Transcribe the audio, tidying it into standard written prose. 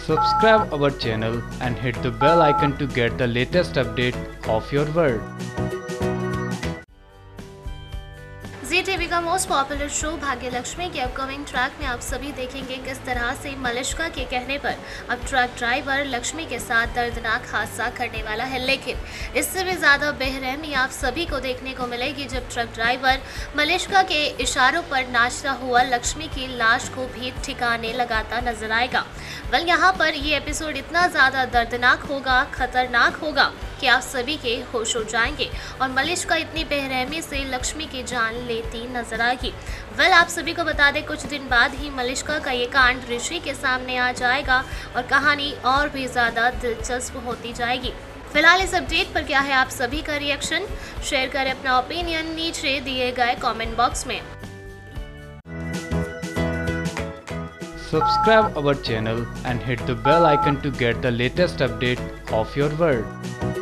Subscribe our channel and hit the bell icon to get the latest update of your world. Zee TV का most popular show Bhagyalakshmi के upcoming track में आप सभी देखेंगे किस तरह से मलिष्का के कहने पर अब ट्रक ड्राइवर लक्ष्मी के साथ दर्दनाक हादसा करने वाला है। लेकिन इससे भी ज़्यादा बेरहमी आप सभी को देखने को मिलेगी जब ट्रक ड्राइवर मलिष्का के इशारों पर नाचता हुआ लक्ष्मी की लाश को भी ठिकाने लगाता नजर आएगा। वेल यहाँ पर ये एपिसोड इतना ज़्यादा दर्दनाक होगा, खतरनाक होगा कि आप सभी के होश हो जाएंगे और मलिष्का इतनी बेरहमी से लक्ष्मी की जान लेती नजर आएगी। वेल आप सभी को बता दें कुछ दिन बाद ही मलिष्का का ये कांड ऋषि के सामने आ जाएगा और कहानी और भी ज़्यादा दिलचस्प होती जाएगी। फिलहाल इस अपडेट पर क्या है आप सभी का रिएक्शन, शेयर करें अपना ओपिनियन नीचे दिए गए कमेंट बॉक्स में। Subscribe our channel and hit the bell icon to get the latest update of your world.